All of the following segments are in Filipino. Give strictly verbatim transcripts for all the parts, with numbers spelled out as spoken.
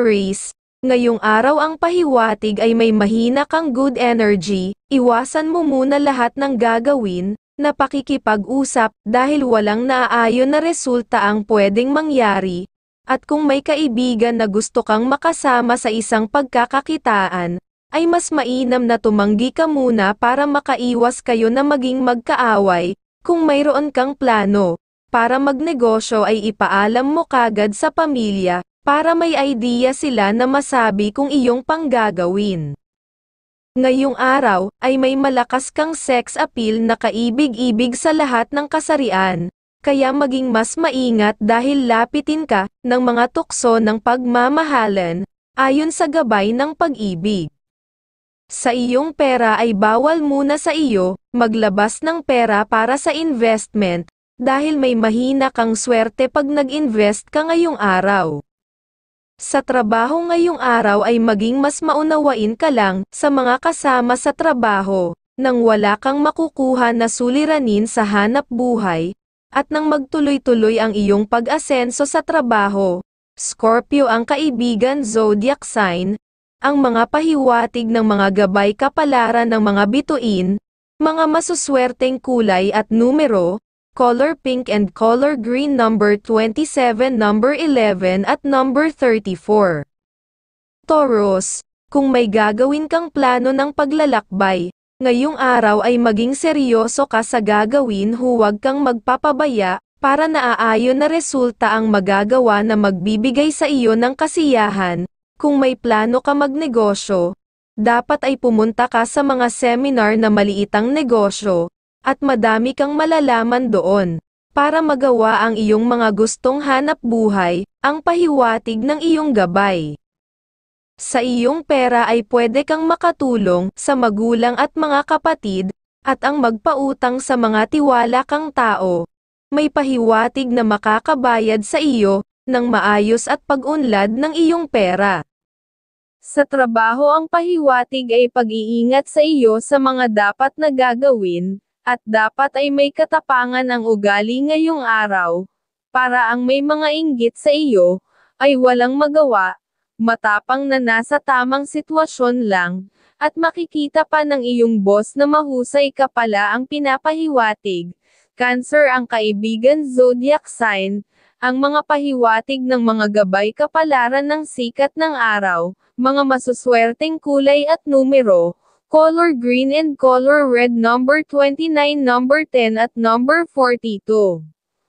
Aries, ngayong araw ang pahiwatig ay may mahina kang good energy, iwasan mo muna lahat ng gagawin na pakikipag-usap dahil walang naaayon na resulta ang pwedeng mangyari, at kung may kaibigan na gusto kang makasama sa isang pagkakakitaan, ay mas mainam na tumanggi ka muna para makaiwas kayo na maging magkaaway. Kung mayroon kang plano para magnegosyo ay ipaalam mo kagad sa pamilya, para may idea sila na masabi kung iyong panggagawin. Ngayong araw, ay may malakas kang sex appeal na kaibig-ibig sa lahat ng kasarian, kaya maging mas maingat dahil lapitin ka ng mga tukso ng pagmamahalan, ayon sa gabay ng pag-ibig. Sa iyong pera ay bawal muna sa iyo maglabas ng pera para sa investment, dahil may mahina kang swerte pag nag-invest ka ngayong araw. Sa trabaho ngayong araw ay maging mas maunawain ka lang sa mga kasama sa trabaho, nang wala kang makukuha na suliranin sa hanap buhay, at nang magtuloy-tuloy ang iyong pag-asenso sa trabaho. Scorpio ang kaibigan zodiac sign, ang mga pahiwatig ng mga gabay kapalaran ng mga bituin, mga masuswerteng kulay at numero, color pink and color green number twenty-seven, number eleven at number thirty-four. Taurus, kung may gagawin kang plano ng paglalakbay, ngayong araw ay maging seryoso ka sa gagawin, huwag kang magpapabaya, para naaayon na resulta ang magagawa na magbibigay sa iyo ng kasiyahan. Kung may plano ka magnegosyo, dapat ay pumunta ka sa mga seminar na maliitang negosyo, at madami kang malalaman doon, para magawa ang iyong mga gustong hanap buhay, ang pahiwatig ng iyong gabay. Sa iyong pera ay pwede kang makatulong sa magulang at mga kapatid, at ang magpautang sa mga tiwala kang tao. May pahiwatig na makakabayad sa iyo ng maayos at pag-unlad ng iyong pera. Sa trabaho ang pahiwatig ay pag-iingat sa iyo sa mga dapat na gagawin, at dapat ay may katapangan ang ugali ngayong araw, para ang may mga inggit sa iyo, ay walang magawa, matapang na nasa tamang sitwasyon lang, at makikita pa ng iyong boss na mahusay ka pala ang pinapahiwatig. Cancer ang kaibigan zodiac sign, ang mga pahiwatig ng mga gabay kapalaran ng sikat ng araw, mga masuswerteng kulay at numero, color green and color red number twenty-nine, number ten at number forty-two.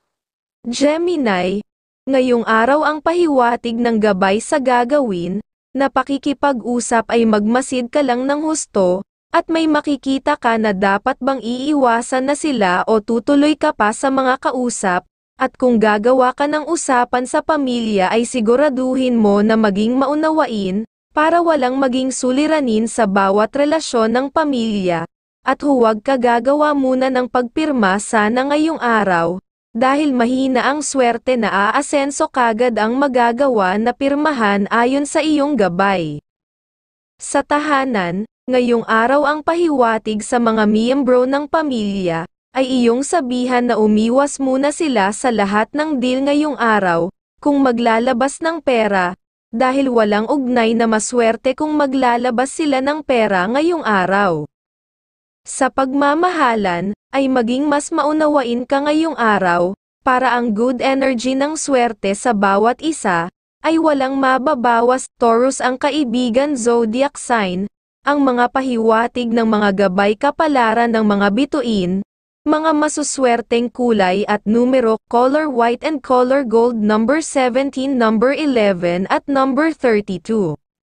Gemini, ngayong araw ang pahiwatig ng gabay sa gagawin, na pakikipag-usap ay magmasid ka lang ng husto, at may makikita ka na dapat bang iiwasan na sila o tutuloy ka pa sa mga kausap. At kung gagawa ka ng usapan sa pamilya ay siguraduhin mo na maging maunawain, para walang maging suliranin sa bawat relasyon ng pamilya, at huwag ka gagawa muna ng pagpirma sana ngayong araw, dahil mahina ang swerte na aasenso kagad ang magagawa na pirmahan ayon sa iyong gabay. Sa tahanan, ngayong araw ang pahiwatig sa mga miyembro ng pamilya, ay iyong sabihan na umiwas muna sila sa lahat ng deal ngayong araw, kung maglalabas ng pera, dahil walang ugnay na maswerte kung maglalabas sila ng pera ngayong araw. Sa pagmamahalan, ay maging mas maunawain ka ngayong araw, para ang good energy ng swerte sa bawat isa, ay walang mababawas. Taurus ang kaibigan zodiac sign, ang mga pahiwatig ng mga gabay kapalaran ng mga bituin, mga masuswerteng kulay at numero, color white and color gold number seventeen, number eleven at number thirty-two.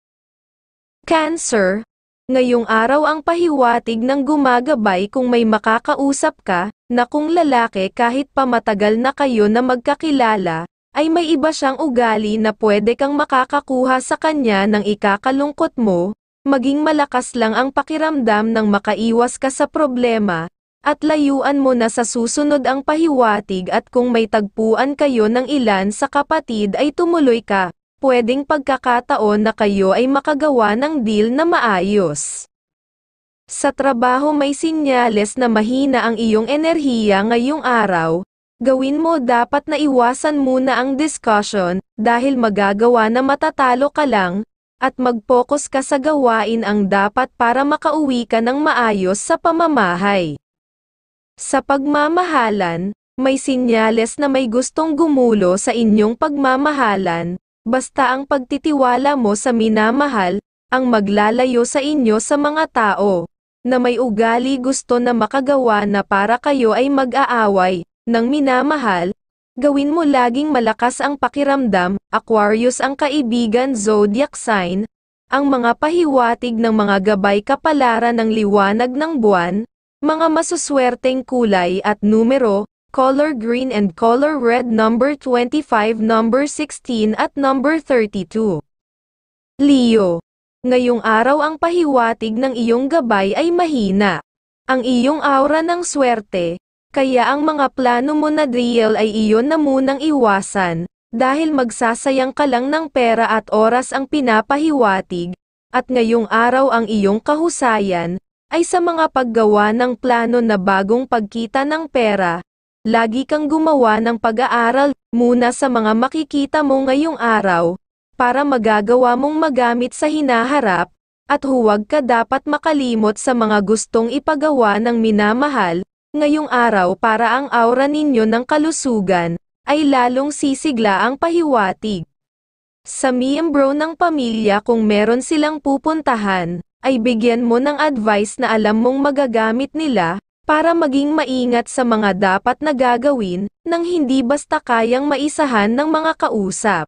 Cancer, ngayong araw ang pahiwatig ng gumagabay kung may makakausap ka, na kung lalaki kahit pa matagal na kayo na magkakilala, ay may iba siyang ugali na pwede kang makakakuha sa kanya ng ikakalungkot mo, maging malakas lang ang pakiramdam nang makaiwas ka sa problema, at layuan mo na sa susunod ang pahiwatig. At kung may tagpuan kayo ng ilan sa kapatid ay tumuloy ka, pwedeng pagkakataon na kayo ay makagawa ng deal na maayos. Sa trabaho may sinyales na mahina ang iyong enerhiya ngayong araw, Gawin mo dapat na iwasan muna ang discussion, dahil magagawa na matatalo ka lang, at mag-focus ka sa gawain ang dapat para makauwi ka ng maayos sa pamamahay. Sa pagmamahalan, may sinyales na may gustong gumulo sa inyong pagmamahalan, basta ang pagtitiwala mo sa minamahal, ang maglalayo sa inyo sa mga tao, na may ugali gusto na makagawa na para kayo ay mag-aaway, ng minamahal. Gawin mo laging malakas ang pakiramdam. Aquarius ang kaibigan zodiac sign, ang mga pahiwatig ng mga gabay kapalaran ng liwanag ng buwan, mga masuswerteng kulay at numero, color green and color red, number twenty-five, number sixteen at number thirty-two. Leo, ngayong araw ang pahiwatig ng iyong gabay ay mahina. Ang iyong aura ng swerte, kaya ang mga plano mo na real ay iyon na munang iwasan, dahil magsasayang ka lang ng pera at oras ang pinapahiwatig, at ngayong araw ang iyong kahusayan, ay sa mga paggawa ng plano na bagong pagkita ng pera. Lagi kang gumawa ng pag-aaral muna sa mga makikita mo ngayong araw, para magagawa mong magamit sa hinaharap, at huwag ka dapat makalimot sa mga gustong ipagawa ng minamahal. Ngayong araw para ang aura ninyo ng kalusugan, ay lalong sisigla ang pahiwatig. Sa miyembro ng pamilya kung meron silang pupuntahan, ay bigyan mo ng advice na alam mong magagamit nila, para maging maingat sa mga dapat na gagawin, nang hindi basta kayang maisahan ng mga kausap.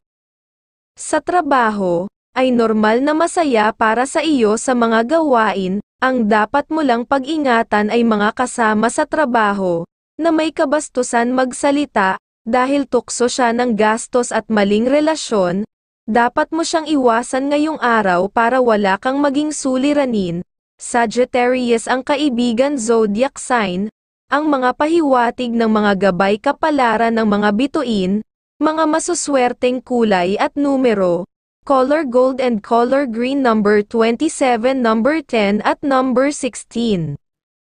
Sa trabaho, ay normal na masaya para sa iyo sa mga gawain. Ang dapat mo lang pag-ingatan ay mga kasama sa trabaho, na may kabastusan magsalita, dahil tukso siya ng gastos at maling relasyon. Dapat mo siyang iwasan ngayong araw para wala kang maging suliranin. Sagittarius ang kaibigan zodiac sign, ang mga pahiwatig ng mga gabay kapalaran ng mga bituin, mga masuswerteng kulay at numero, color gold and color green, number twenty-seven, number ten at number sixteen.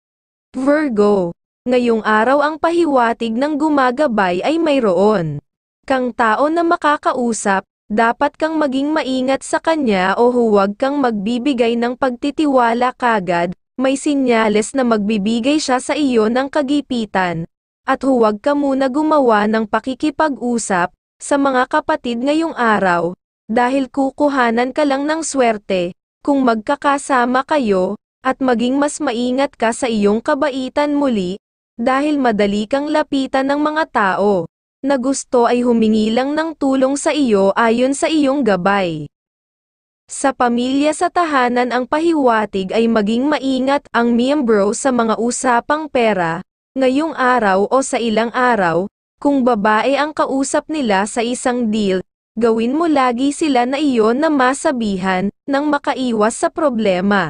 Virgo, ngayong araw ang pahiwatig ng gumagabay ay mayroon kang tao na makakausap, dapat kang maging maingat sa kanya o huwag kang magbibigay ng pagtitiwala kagad, may sinyales na magbibigay siya sa iyo ng kagipitan, at huwag ka muna gumawa ng pakikipag-usap sa mga kapatid ngayong araw. Dahil kukuhanan ka lang ng swerte, kung magkakasama kayo, at maging mas maingat ka sa iyong kabaitan muli, dahil madali kang lapitan ng mga tao, na gusto ay humingi lang ng tulong sa iyo ayon sa iyong gabay. Sa pamilya sa tahanan ang pahiwatig ay maging maingat ang miyembro sa mga usapang pera, ngayong araw o sa ilang araw, kung babae ang kausap nila sa isang deal, gawin mo lagi sila na iyon na masabihan, nang makaiwas sa problema.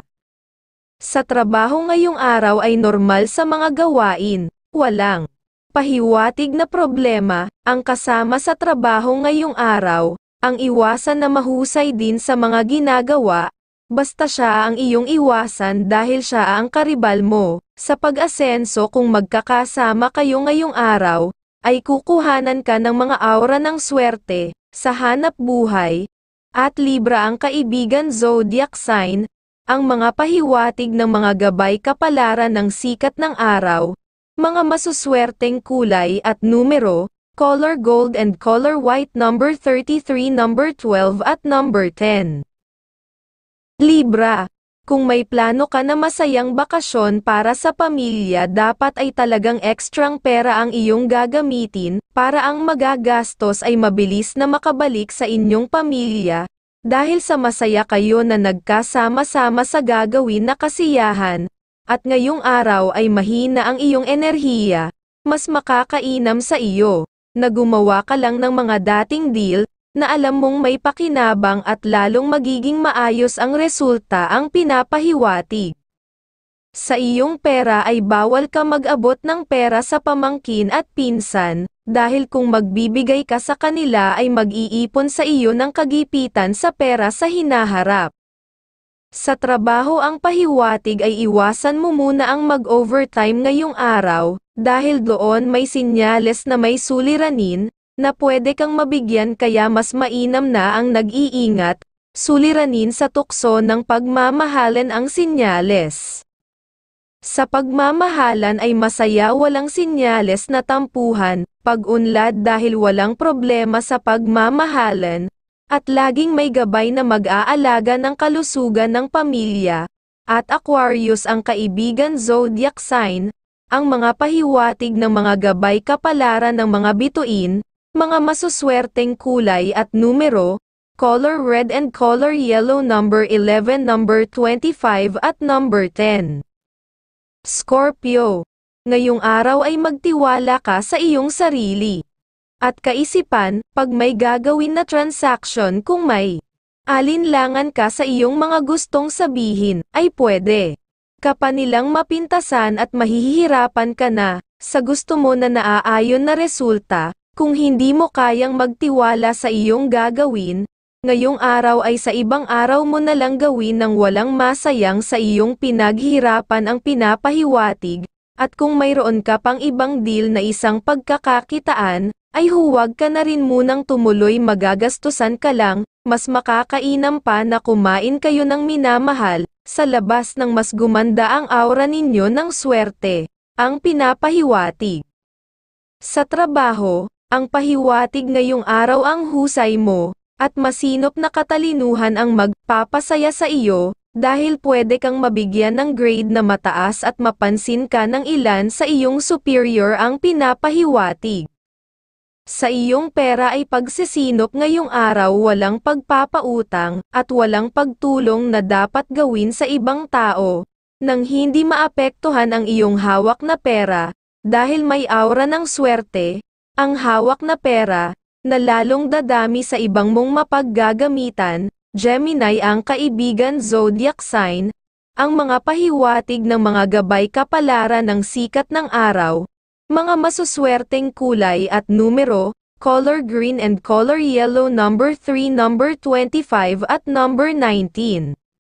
Sa trabaho ngayong araw ay normal sa mga gawain, walang pahiwatig na problema, ang kasama sa trabaho ngayong araw, ang iwasan na mahusay din sa mga ginagawa, basta siya ang iyong iwasan dahil siya ang karibal mo. Sa pag-asenso kung magkakasama kayo ngayong araw, ay kukuhanan ka ng mga aura ng swerte, sa hanap buhay, at Libra ang kaibigan zodiac sign, ang mga pahiwatig ng mga gabay kapalaran ng sikat ng araw, mga masuswerteng kulay at numero, color gold and color white, number thirty-three, number twelve at number ten. Libra, kung may plano ka na masayang bakasyon para sa pamilya, dapat ay talagang ekstrang pera ang iyong gagamitin, para ang magagastos ay mabilis na makabalik sa inyong pamilya, dahil sa masaya kayo na nagkasama-sama sa gagawin na kasiyahan, at ngayong araw ay mahina ang iyong enerhiya, mas makakainam sa iyo, na gumawa ka lang ng mga dating deal, na alam mong may pakinabang at lalong magiging maayos ang resulta ang pinapahiwatig. Sa iyong pera ay bawal ka mag-abot ng pera sa pamangkin at pinsan, dahil kung magbibigay ka sa kanila ay mag-iipon sa iyo ng kagipitan sa pera sa hinaharap. Sa trabaho ang pahiwatig ay iwasan mo muna ang mag-overtime ngayong araw, dahil doon may sinyales na may suliranin, na pwede kang mabigyan kaya mas mainam na ang nag-iingat, suliranin sa tukso ng pagmamahalan ang sinyales. Sa pagmamahalan ay masaya walang sinyales na tampuhan, pag-unlad dahil walang problema sa pagmamahalan, at laging may gabay na mag-aalaga ng kalusugan ng pamilya, at Aquarius ang kaibigan zodiac sign, ang mga pahiwatig ng mga gabay kapalaran ng mga bituin, mga masuswerteng kulay at numero, color red and color yellow number eleven, number twenty-five at number ten. Scorpio, ngayong araw ay magtiwala ka sa iyong sarili at kaisipan, pag may gagawin na transaction kung may alinlangan ka sa iyong mga gustong sabihin, ay pwede ka pa nilang mapintasan at mahihirapan ka na, sa gusto mo na naaayon na resulta, kung hindi mo kayang magtiwala sa iyong gagawin, ngayong araw ay sa ibang araw mo na lang gawin ng walang masayang sa iyong pinaghirapan ang pinapahiwatig, at kung mayroon ka pang ibang deal na isang pagkakakitaan, ay huwag ka na rin munang tumuloy magagastusan ka lang, mas makakainam pa na kumain kayo ng minamahal, sa labas ng mas gumanda ang aura ninyo ng swerte, ang pinapahiwatig. Sa trabaho, ang pahiwatig ngayong araw ang husay mo, at masinop na katalinuhan ang magpapasaya sa iyo, dahil pwede kang mabigyan ng grade na mataas at mapansin ka ng ilan sa iyong superior ang pinapahiwatig. Sa iyong pera ay pagsisinop ngayong araw walang pagpapautang, at walang pagtulong na dapat gawin sa ibang tao, nang hindi maapektuhan ang iyong hawak na pera, dahil may aura ng swerte, ang hawak na pera, na lalong dadami sa ibang mong mapaggagamitan. Gemini ang kaibigan zodiac sign, ang mga pahiwatig ng mga gabay kapalaran ng sikat ng araw, mga masuswerteng kulay at numero, color green and color yellow number three, number twenty-five at number nineteen.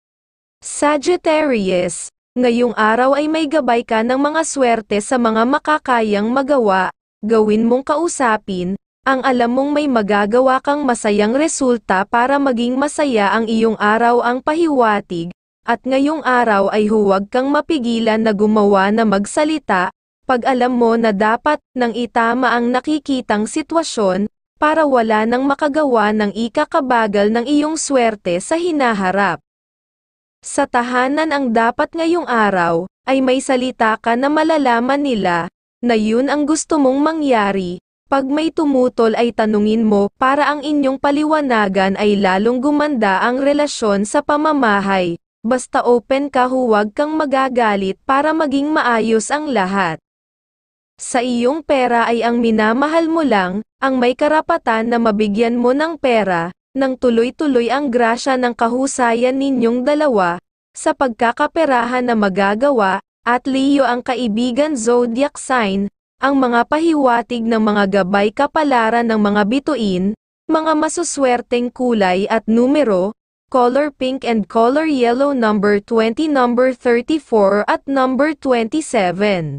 Sagittarius, ngayong araw ay may gabay ka ng mga swerte sa mga makakayang magawa, gawin mong kausapin, ang alam mong may magagawa kang masayang resulta para maging masaya ang iyong araw ang pahiwatig, at ngayong araw ay huwag kang mapigilan na gumawa na magsalita, pag alam mo na dapat nang itama ang nakikitang sitwasyon, para wala nang makagawa ng ikakabagal ng iyong swerte sa hinaharap. Sa tahanan ang dapat ngayong araw, ay may salita ka na malalaman nila, na yun ang gusto mong mangyari. Pag may tumutol ay tanungin mo para ang inyong paliwanagan ay lalong gumanda ang relasyon sa pamamahay. Basta open ka, huwag kang magagalit para maging maayos ang lahat. Sa iyong pera ay ang minamahal mo lang, ang may karapatan na mabigyan mo ng pera, nang tuloy-tuloy ang grasya ng kahusayan ninyong dalawa, sa pagkakaperahan na magagawa, at Leo ang kaibigan zodiac sign, ang mga pahiwatig ng mga gabay kapalaran ng mga bituin, mga masuswerteng kulay at numero, color pink and color yellow number twenty, number thirty-four at number twenty-seven.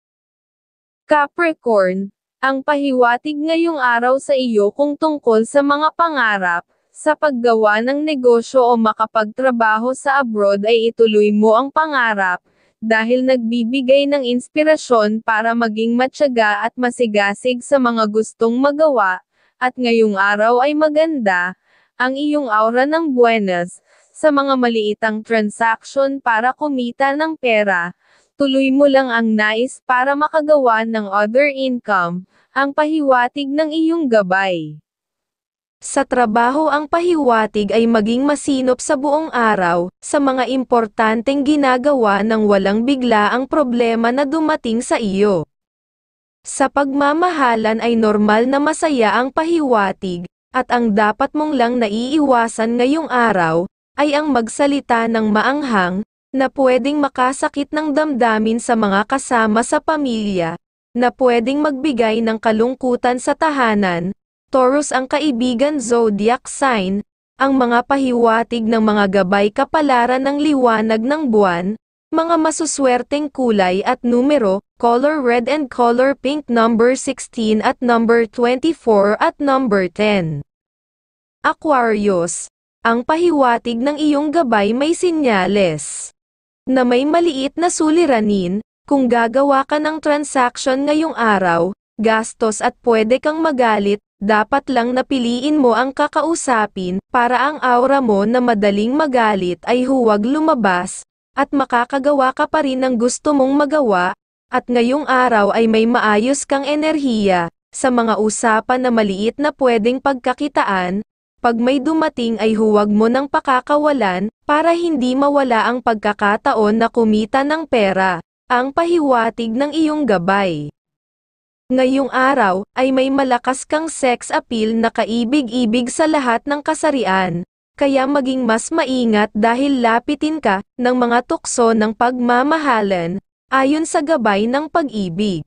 Capricorn, ang pahiwatig ngayong araw sa iyo kung tungkol sa mga pangarap, sa paggawa ng negosyo o makapagtrabaho sa abroad ay ituloy mo ang pangarap, dahil nagbibigay ng inspirasyon para maging matyaga at masigasig sa mga gustong magawa, at ngayong araw ay maganda, ang iyong aura ng buenas, sa mga maliitang transaction para kumita ng pera, tuloy mo lang ang nais para makagawa ng other income, ang pahiwatig ng iyong gabay. Sa trabaho ang pahiwatig ay maging masinop sa buong araw, sa mga importanteng ginagawa nang walang bigla ang problema na dumating sa iyo. Sa pagmamahalan ay normal na masaya ang pahiwatig, at ang dapat mong lang naiiwasan ngayong araw, ay ang magsalita ng maanghang, na pwedeng makasakit ng damdamin sa mga kasama sa pamilya, na pwedeng magbigay ng kalungkutan sa tahanan. Taurus ang kaibigan zodiac sign, ang mga pahiwatig ng mga gabay kapalaran ng liwanag ng buwan, mga masuswerteng kulay at numero, color red and color pink number sixteen at number twenty-four at number ten. Aquarius, ang pahiwatig ng iyong gabay may sinyales na may maliit na suliranin. Kung gagawa ka ng transaction ngayong araw, gastos at pwede kang magalit, dapat lang napiliin mo ang kakausapin para ang aura mo na madaling magalit ay huwag lumabas, at makakagawa ka pa rin ng gusto mong magawa, at ngayong araw ay may maayos kang enerhiya sa mga usapan na maliit na pwedeng pagkakitaan. Pag may dumating ay huwag mo nang pakakawalan para hindi mawala ang pagkakataon na kumita ng pera. Ang pahiwatig ng iyong gabay ngayong araw ay may malakas kang sex appeal na kaibig-ibig sa lahat ng kasarian, kaya maging mas maingat dahil lapitin ka ng mga tukso ng pagmamahalan, ayon sa gabay ng pag-ibig.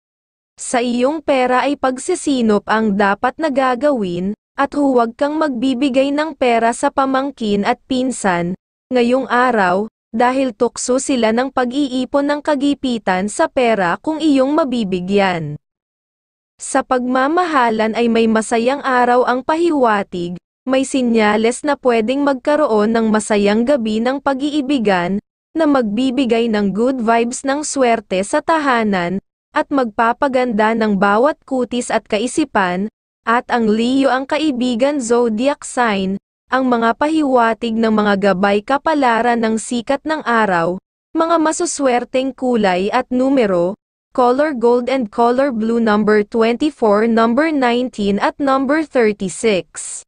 Sa iyong pera ay pagsisinop ang dapat na gagawin, at huwag kang magbibigay ng pera sa pamangkin at pinsan ngayong araw, dahil tukso sila ng pag-iipon ng kagipitan sa pera kung iyong mabibigyan. Sa pagmamahalan ay may masayang araw ang pahiwatig, may sinyales na pwedeng magkaroon ng masayang gabi ng pag-iibigan, na magbibigay ng good vibes ng swerte sa tahanan, at magpapaganda ng bawat kutis at kaisipan, at ang Leo ang kaibigan zodiac sign, ang mga pahiwatig ng mga gabay kapalaran ng sikat ng araw, mga masuswerteng kulay at numero, color gold and color blue number twenty-four, number nineteen at number thirty-six.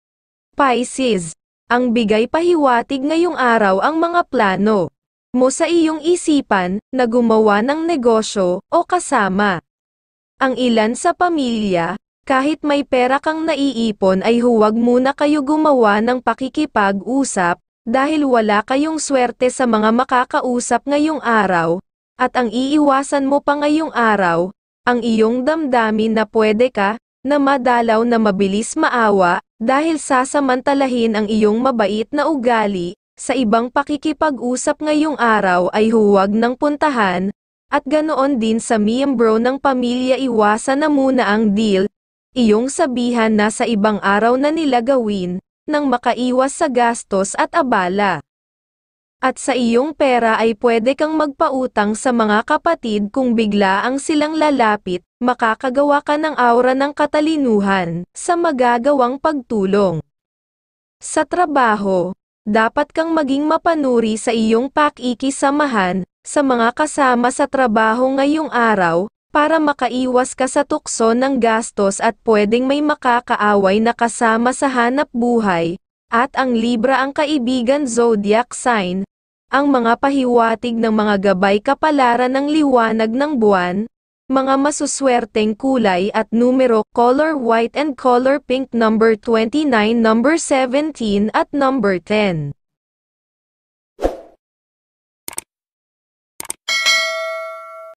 Pisces, ang bigay pahiwatig ngayong araw ang mga plano mo sa iyong isipan na gumawa ng negosyo o kasama ang ilan sa pamilya. Kahit may pera kang naiipon ay huwag muna kayo gumawa ng pakikipag-usap, dahil wala kayong swerte sa mga makakausap ngayong araw, at ang iiwasan mo pa ngayong araw, ang iyong damdamin na pwede ka, na madalaw na mabilis maawa, dahil sasamantalahin ang iyong mabait na ugali, sa ibang pakikipag-usap ngayong araw ay huwag nang puntahan, at ganoon din sa miyembro ng pamilya iwasan na muna ang deal, iyong sabihan na sa ibang araw na nila gawin, nang makaiwas sa gastos at abala. At sa iyong pera ay pwede kang magpautang sa mga kapatid kung bigla ang silang lalapit, makakagawa ka ng aura ng katalinuhan, sa magagawang pagtulong. Sa trabaho, dapat kang maging mapanuri sa iyong pakikisamahan, sa mga kasama sa trabaho ngayong araw, para makaiwas ka sa tukso ng gastos at pwedeng may makakaaway na kasama sa hanap buhay, at ang Libra ang kaibigan zodiac sign, ang mga pahiwatig ng mga gabay kapalaran ng liwanag ng buwan, mga masuswerteng kulay at numero, color white and color pink number twenty-nine, number seventeen at number ten.